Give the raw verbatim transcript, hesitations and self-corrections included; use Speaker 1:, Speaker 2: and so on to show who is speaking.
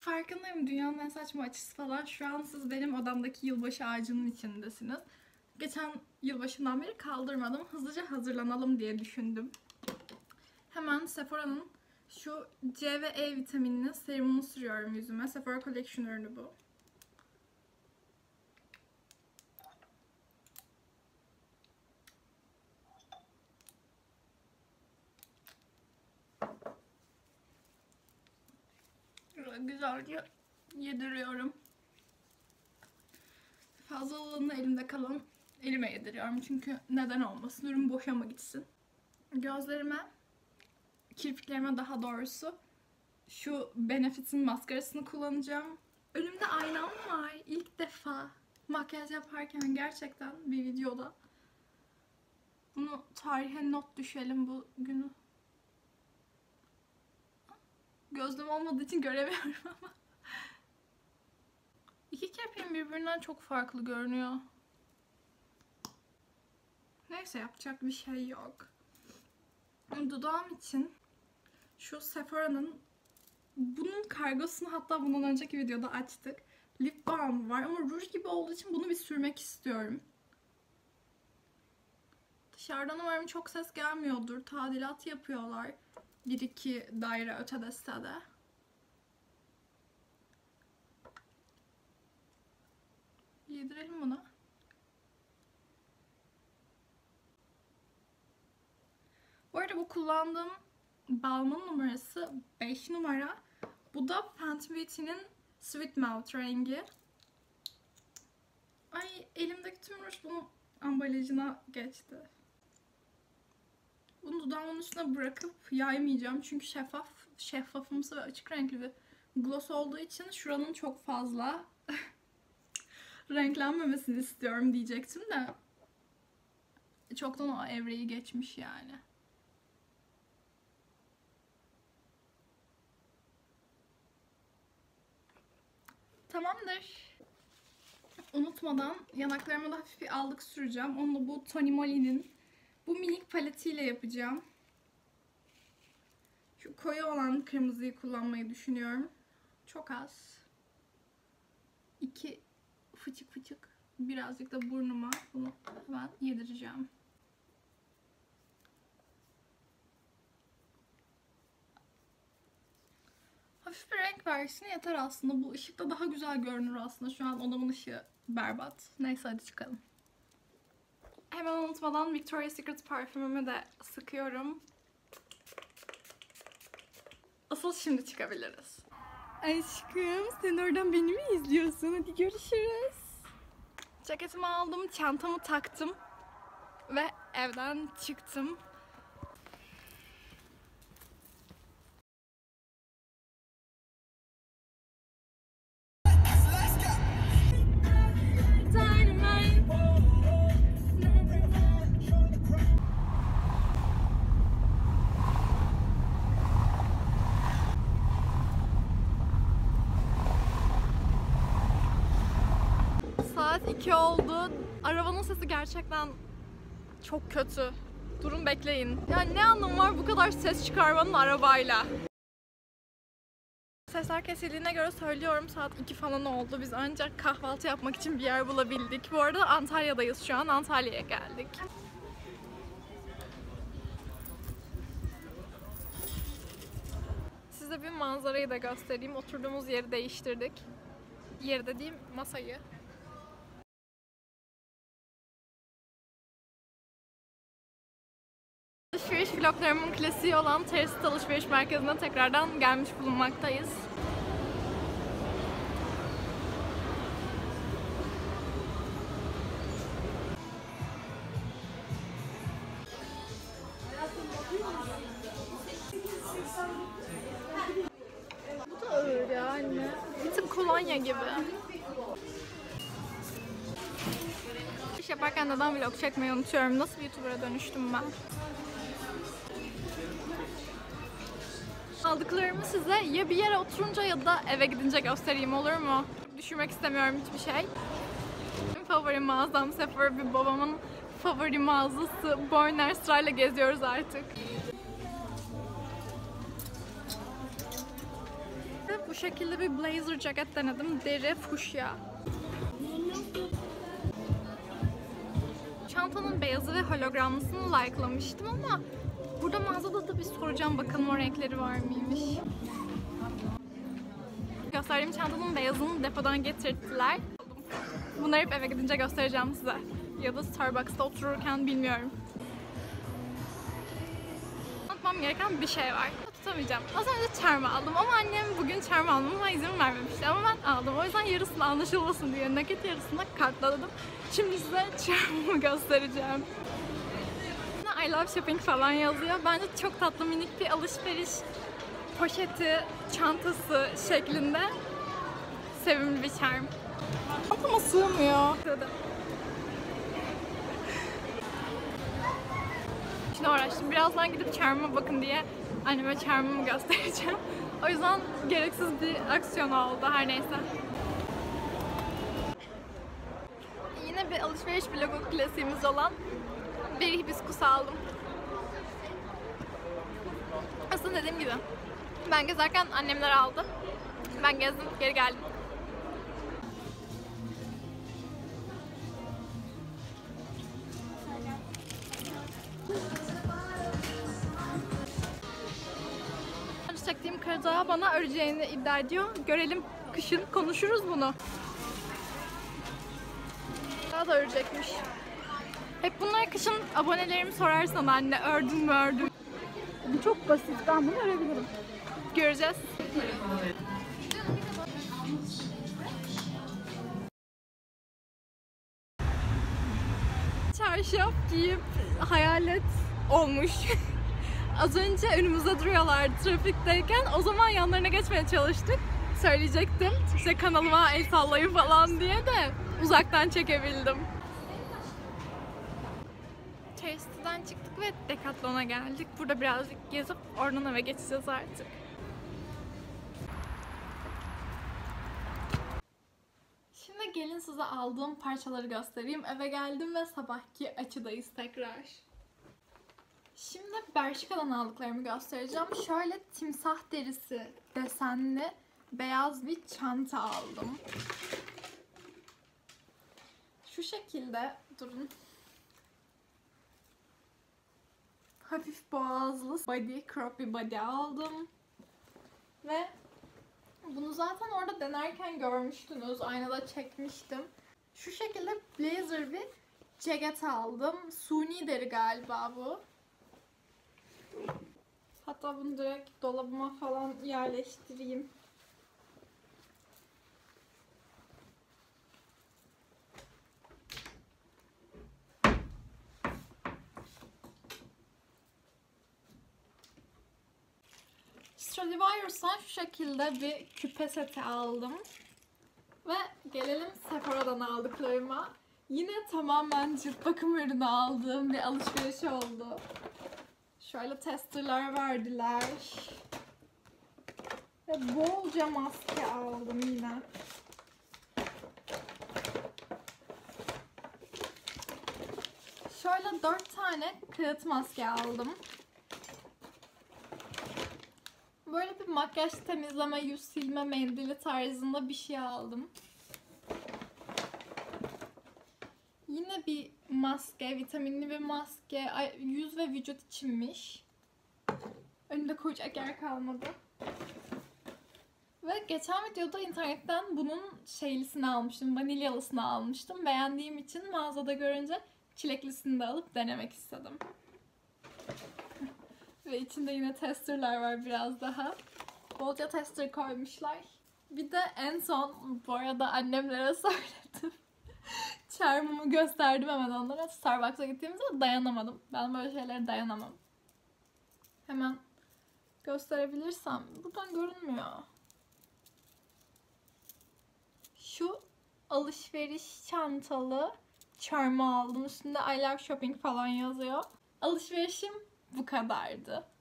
Speaker 1: Farkındayım, dünyanın en saçma açısı falan. Şu an siz benim odamdaki yılbaşı ağacının içindesiniz. Geçen yılbaşından beri kaldırmadım. Hızlıca hazırlanalım diye düşündüm. Hemen Sephora'nın şu C ve E vitaminli serumunu sürüyorum yüzüme. Sephora Collection ürünü bu. Güzelce yediriyorum. Fazlalığını elimde kalan elime yediriyorum. Çünkü neden olmasın? Ürün boşa mı gitsin? Gözlerime, kirpiklerime daha doğrusu şu Benefit'in maskarasını kullanacağım. Önümde aynam var. İlk defa makyaj yaparken gerçekten bir videoda. Bunu tarihe not düşelim bu günü. Gözlüğüm olmadığı için göremiyorum ama. İki kirpiğim birbirinden çok farklı görünüyor. Neyse, yapacak bir şey yok. Dudağım için şu Sephora'nın, bunun kargosunu hatta bundan önceki videoda açtık. Lip balm var ama ruj gibi olduğu için bunu bir sürmek istiyorum. Dışarıdan umarım çok ses gelmiyordur. Tadilat yapıyorlar. Bir iki daire ötede sitede. Yedirelim bunu. Bu arada bu kullandığım balmın numarası beş numara. Bu da Fenty Beauty'nin Sweet Mouth rengi. Ay, elimdeki tüm ruj bunun ambalajına geçti. Bunu dudağımın üstüne bırakıp yaymayacağım çünkü şeffaf, şeffafımsı ve açık renkli bir gloss olduğu için şuranın çok fazla renklenmemesini istiyorum diyecektim de çoktan o evreyi geçmiş yani. Tamamdır. Unutmadan yanaklarıma da hafif bir allık süreceğim. Onu da bu Tony Moly'nin bu minik paletiyle yapacağım. Şu koyu olan kırmızıyı kullanmayı düşünüyorum. Çok az. İki fıçık fıçık. Birazcık da burnuma bunu hemen yedireceğim. Hafif bir renk versin yeter aslında. Bu ışıkta daha güzel görünür aslında. Şu an odamın ışığı berbat. Neyse, hadi çıkalım. Hemen unutmadan Victoria's Secret parfümümü de sıkıyorum. Asıl şimdi çıkabiliriz. Aşkım, sen oradan beni mi izliyorsun? Hadi görüşürüz. Ceketimi aldım, çantamı taktım ve evden çıktım. Saat iki oldu. Arabanın sesi gerçekten çok kötü. Durun, bekleyin. Yani ne anlamı var bu kadar ses çıkarmanın arabayla? Sesler kesildiğine göre söylüyorum, saat iki falan oldu. Biz ancak kahvaltı yapmak için bir yer bulabildik. Bu arada Antalya'dayız şu an. Antalya'ya geldik. Size bir manzarayı da göstereyim. Oturduğumuz yeri değiştirdik. Yeri dediğim masayı. Alışveriş vloglarımın klasiği olan Terrasit Alışveriş Merkezi'ne tekrardan gelmiş bulunmaktayız. Bu da ağır yani. Bir tık kolonya gibi. İş yaparken neden vlog çekmeyi unutuyorum? Nasıl bir YouTuber'a dönüştüm ben? Aldıklarımı size ya bir yere oturunca ya da eve gidince göstereyim, olur mu? Düşürmek istemiyorum hiçbir şey. Benim favori mağazam Sephora, bir babamın favori mağazası. Boyner sırayla geziyoruz artık. Bu Bu şekilde bir blazer ceket denedim. Deri, fuşya. Çantanın beyazı ve hologramlısını like'lamıştım ama burada mağazada da bir soracağım bakalım o renkleri var mıymış. Gösterdiğim çantanın beyazını depodan getirttiler. Bunları hep eve gidince göstereceğim size. Ya da Starbucks'ta otururken bilmiyorum. Anlatmam gereken bir şey var. Tutamayacağım. Az önce charm aldım ama annem bugün charm almama izin vermemişti ama ben aldım. O yüzden yarısını anlaşılmasın diye nakit yarısını kartladım. Şimdi size charm'ımı göstereceğim. I love shopping falan yazıyor. Bence çok tatlı minik bir alışveriş poşeti, çantası şeklinde sevimli bir charm. Çantama sığmıyor. Şimdi uğraştım. Birazdan gidip charm'ıma bakın diye anneme charm'ımı göstereceğim. O yüzden gereksiz bir aksiyon oldu her neyse. Yine bir alışveriş vlogu klasiğimiz olan bir hibiskus aldım. Aslında dediğim gibi ben gezerken annemler aldı. Ben gezdim, geri geldim. Çektiğim karadağı bana öreceğini iddia ediyor. Görelim kışın konuşuruz bunu. Daha da örecekmiş. Hep bunları kışın abonelerimi sorar sana anne ördün mü ördün. Bu çok basit, ben bunu örebilirim. Göreceğiz. Çarşaf giyip hayalet olmuş. Az önce önümüzde duruyorlardı trafikteyken. O zaman yanlarına geçmeye çalıştık. Söyleyecektim. İşte kanalıma el sallayın falan diye de uzaktan çekebildim. Tasty'den çıktık ve Decathlon'a geldik. Burada birazcık gezip oradan eve geçeceğiz artık. Şimdi gelin size aldığım parçaları göstereyim. Eve geldim ve sabahki açıdayız tekrar. Şimdi Bershka'dan aldıklarımı göstereceğim. Şöyle timsah derisi desenli beyaz bir çanta aldım. Şu şekilde durun. Hafif boğazlı body, crop bir body aldım. Ve bunu zaten orada denerken görmüştünüz. Aynada çekmiştim. Şu şekilde blazer bir ceket aldım. Suni deri galiba bu. Hatta bunu direkt dolabıma falan yerleştireyim. Stradivarius'tan şu şekilde bir küpe seti aldım. Ve gelelim Sephora'dan aldıklarıma. Yine tamamen cilt bakım ürünü aldığım bir alışveriş oldu. Şöyle testerler verdiler. Ve bolca maske aldım yine. Şöyle dört tane kağıt maske aldım. Böyle bir makyaj temizleme, yüz silme mendili tarzında bir şey aldım. Yine bir maske, vitaminli bir maske, yüz ve vücut içinmiş. Önünde koyacak yer kalmadı. Ve geçen videoda internetten bunun şeylisini almıştım, vanilyalısını almıştım. Beğendiğim için mağazada görünce çileklisini de alıp denemek istedim. Ve içinde yine testerler var biraz daha. Bolca tester koymuşlar. Bir de en son bu arada annemlere söyledim. Charm'ımı gösterdim hemen onlara. Starbucks'a gittiğimizde dayanamadım. Ben böyle şeylere dayanamam. Hemen gösterebilirsem. Buradan görünmüyor. Şu alışveriş çantalı charm'ı aldım. Üstünde I love shopping falan yazıyor. Alışverişim bu kadardı.